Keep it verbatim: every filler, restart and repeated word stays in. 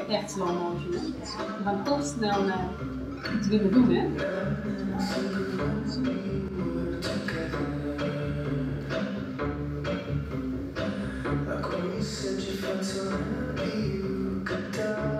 echt slow motion. Hè? We gaan toch snel naar iets willen doen, hè? Like when you said you felt so happy you could die.